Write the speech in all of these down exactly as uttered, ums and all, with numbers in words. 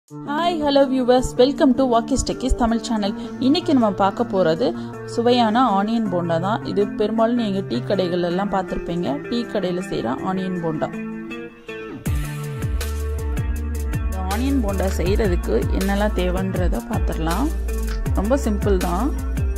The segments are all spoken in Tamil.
Hi, hello viewers, welcome to Walkies Techies Tamil channel. இன்னைக்கு நம்ம பார்க்க போறது சுவையான ஆனியன் போண்டா தான். இது பெரும்பாலும் நீங்க டீ கடைகள் எல்லாம் பார்த்திருப்பீங்க. டீ கடையில செய்யற ஆனியன் போண்டா. இந்த ஆனியன் போண்டா செய்யறதுக்கு என்னெல்லாம் தேவைன்றத பார்த்திரலாம். ரொம்ப சிம்பிள் தான்.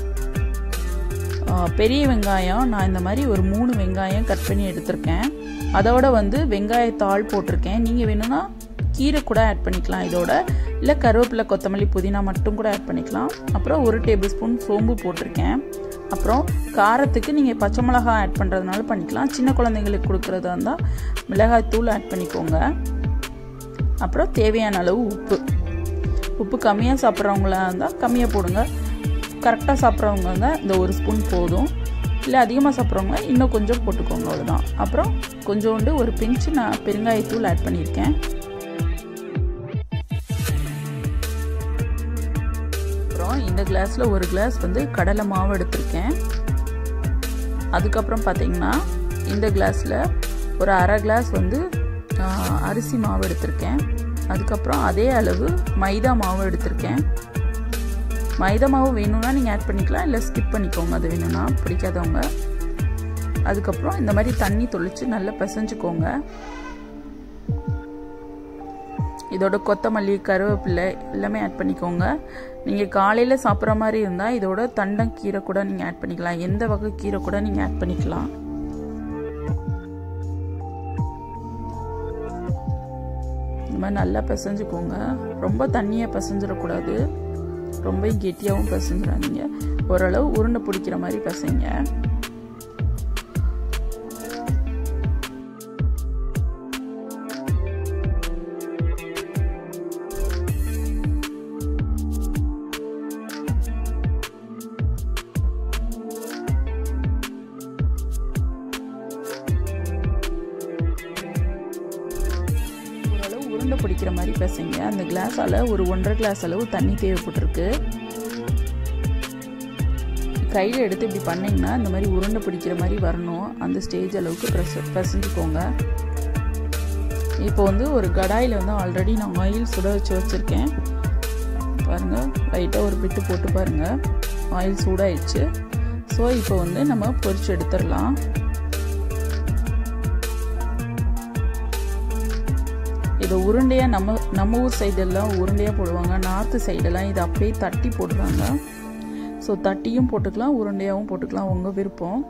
பெரிய வெங்காயம் நான் இந்த மாதிரி ஒரு மூணு வெங்காயம் கட் பண்ணி எடுத்துர்க்கேன். அதோட வந்து வெங்காயத்தாள் போட்டிருக்கேன். நீங்க வேணும்னா கீரை கூட ஆட் பண்ணிக்கலாம் இதோட, இல்லை கருவேப்பிலை கொத்தமல்லி புதினா மட்டும் கூட ஆட் பண்ணிக்கலாம். அப்புறம் ஒரு டேபிள் ஸ்பூன் சோம்பு போட்டிருக்கேன். அப்புறம் காரத்துக்கு நீங்கள் பச்சை மிளகாய் ஆட் பண்ணுறதுனால பண்ணிக்கலாம். சின்ன குழந்தைங்களுக்கு கொடுக்குறதா இருந்தால் மிளகாய் தூள் ஆட் பண்ணிக்கோங்க. அப்புறம் தேவையான அளவு உப்பு. உப்பு கம்மியாக சாப்பிட்றவங்களா இருந்தால் கம்மியாக போடுங்க. கரெக்டாக சாப்பிட்றவங்க இருந்தால் இந்த ஒரு ஸ்பூன் போதும். இல்லை அதிகமாக சாப்பிட்றவங்க இன்னும் கொஞ்சம் போட்டுக்கோங்க, அவ்வளோதான். அப்புறம் கொஞ்சோண்டு ஒரு பிஞ்சு நான் பெருங்காயத்தூள் ஆட் பண்ணியிருக்கேன். இந்த கிளாஸ்ல ஒரு கிளாஸ் வந்து கடலை மாவு எடுத்திருக்கேன். அதுக்கப்புறம் பார்த்தீங்கன்னா இந்த கிளாஸ்ல ஒரு அரை கிளாஸ் வந்து அரிசி மாவு எடுத்திருக்கேன். அதுக்கப்புறம் அதே அளவு மைதா மாவு எடுத்திருக்கேன். மைதா மாவு வேணும்னா நீங்கள் ஆட் பண்ணிக்கலாம், இல்லை ஸ்கிப் பண்ணிக்கோங்க அது வேணும்னா பிடிக்காதவங்க. அதுக்கப்புறம் இந்த மாதிரி தண்ணி தொளிச்சு நல்லா பிசைஞ்சுக்கோங்க. இதோட கொத்தமல்லி கருவேப்பிலை எல்லாமே ஆட் பண்ணிக்கோங்க. நீங்கள் காலையில் சாப்பிட்ற மாதிரி இருந்தால் இதோட தண்டம் கீரை கூட நீங்கள் ஆட் பண்ணிக்கலாம். எந்த வகை கீரை கூட நீங்கள் ஆட் பண்ணிக்கலாம். இந்த மாதிரி நல்லா பிசைஞ்சுக்கோங்க. ரொம்ப தண்ணியாக பிசைஞ்சிடக்கூடாது, ரொம்ப கெட்டியாகவும் பிசைஞ்சிடாதீங்க. ஓரளவு உருண்டை பிடிக்கிற மாதிரி பிசைங்க. உருண்டை பிடிக்கிற மாதிரி பிசைங்க. அந்த கிளாஸால ஒரு ஒன்றரை கிளாஸ் அளவு தண்ணி தேவைப்பட்டிருக்கு. கையில் எடுத்து இப்படி பண்ணிங்கன்னா இந்த மாதிரி உருண்டை பிடிக்கிற மாதிரி வரணும். அந்த ஸ்டேஜ் அளவுக்கு பிசைஞ்சுக்கோங்க. இப்போ வந்து ஒரு கடாயில் வந்து ஆல்ரெடி நான் ஆயில் சுட வச்சு வச்சுருக்கேன். பாருங்கள், லைட்டாக ஒரு பிட்டு போட்டு பாருங்கள், ஆயில் சூடாயிடுச்சு. ஸோ இப்போ வந்து நம்ம பொரிச்சு எடுத்துடலாம். இது உருண்டையாக நம்ம நம்ம ஊர் சைடெல்லாம் உருண்டையாக போடுவாங்க. நார்த்து சைடெல்லாம் இது அப்படியே தட்டி போடுறாங்க. ஸோ தட்டியும் போட்டுக்கலாம், உருண்டையாகவும் போட்டுக்கலாம், உங்கள் விருப்பம்.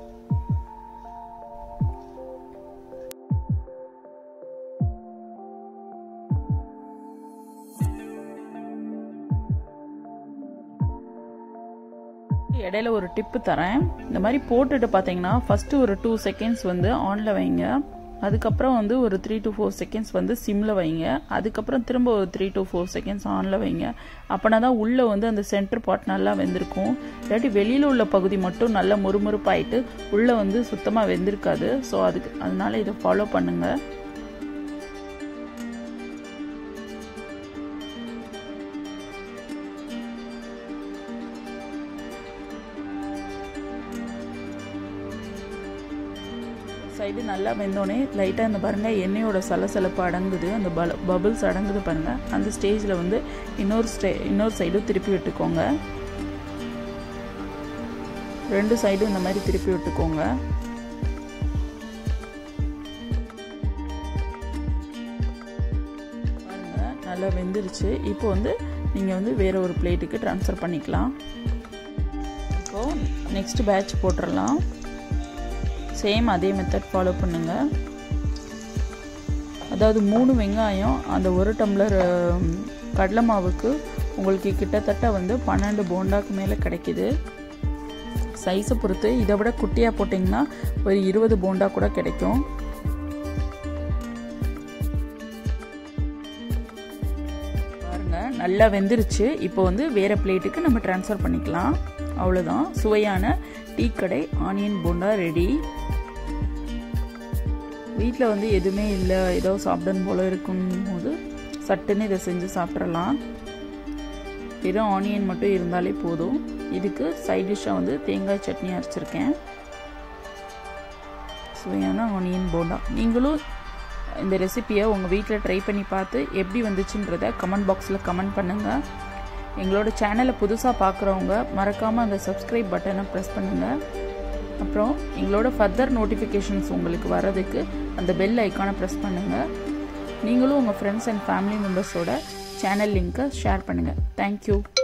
இடையில ஒரு டிப்பு தரேன். இந்த மாதிரி போட்டுட்டு பார்த்தீங்கன்னா ஃபஸ்ட்டு ஒரு டூ செகண்ட்ஸ் வந்து ஆனில் வைங்க. அதுக்கப்புறம் வந்து ஒரு த்ரீ டு ஃபோர் செகண்ட்ஸ் வந்து சிம்மில் வைங்க. அதுக்கப்புறம் திரும்ப ஒரு த்ரீ டு ஃபோர் செகண்ட்ஸ் ஆனில் வைங்க. அப்படின்னா தான் உள்ளே வந்து அந்த சென்டர் பார்ட் நல்லா வெந்திருக்கும். இல்லாட்டி வெளியில் உள்ள பகுதி மட்டும் நல்லா முறுமுறுப்பாயிட்டு உள்ளே வந்து சுத்தமாக வெந்திருக்காது. ஸோ அதுக்கு அதனால இதை ஃபாலோ பண்ணுங்கள். சைடு நல்லா வெந்தோடனே லைட்டாக இந்த பாருங்கள் எண்ணெயோட சலசலப்பு அடங்குது, அந்த பல பபிள்ஸ் அடங்குது பாருங்கள். அந்த ஸ்டேஜில் வந்து இன்னொரு ஸ்டே இன்னொரு சைடும் திருப்பி விட்டுக்கோங்க. ரெண்டு சைடும் இந்த மாதிரி திருப்பி விட்டுக்கோங்க. பாருங்கள் நல்லா வெந்துருச்சு. இப்போ வந்து நீங்கள் வந்து வேற ஒரு பிளேட்டுக்கு ட்ரான்ஸ்ஃபர் பண்ணிக்கலாம். இப்போது நெக்ஸ்ட் பேட்ச் போட்டுடலாம். சேம் அதே மெத்தட் ஃபாலோ பண்ணுங்க. அதாவது மூணு வெங்காயம் அந்த ஒரு டம்ளர் கடலை மாவுக்கு உங்களுக்கு கிட்டத்தட்ட வந்து பன்னெண்டு போண்டாக்கு மேலே கிடைக்கிது. சைஸை பொறுத்து இதை விட குட்டியாக போட்டிங்கன்னா ஒரு இருபது போண்டா கூட கிடைக்கும். பாருங்க நல்லா வெந்துருச்சு. இப்போ வந்து வேற பிளேட்டுக்கு நம்ம ட்ரான்ஸ்ஃபர் பண்ணிக்கலாம். அவ்வளோதான், சுவையான டீ கடை ஆனியன் போண்டா ரெடி. வீட்டில் வந்து எதுவுமே இல்லை, ஏதோ சாப்பிடணும் போல இருக்கும் போது சட்டுன்னு இதை செஞ்சு சாப்பிட்றலாம். வெறும் ஆனியன் மட்டும் இருந்தாலே போதும். இதுக்கு சைட் டிஷ்ஷாக வந்து தேங்காய் சட்னி அரைச்சிருக்கேன். சுவையான ஆனியன் போண்டா. நீங்களும் இந்த ரெசிபியை உங்கள் வீட்டில் ட்ரை பண்ணி பார்த்து எப்படி வந்துச்சுன்றதை கமெண்ட் பாக்ஸில் கமெண்ட் பண்ணுங்கள். எங்களோட சேனலை புதுசாக பார்க்குறவங்க மறக்காமல் அந்த சப்ஸ்கிரைப் பட்டனை ப்ரெஸ் பண்ணுங்கள். அப்புறம் எங்களோட ஃபர்தர் நோட்டிஃபிகேஷன்ஸ் உங்களுக்கு வர்றதுக்கு அந்த பெல் ஐக்கானை ப்ரெஸ் பண்ணுங்கள். நீங்களும் உங்கள் ஃப்ரெண்ட்ஸ் அண்ட் ஃபேமிலி மெம்பர்ஸோட சேனல் லிங்க்கை ஷேர் பண்ணுங்கள். தேங்க்யூ.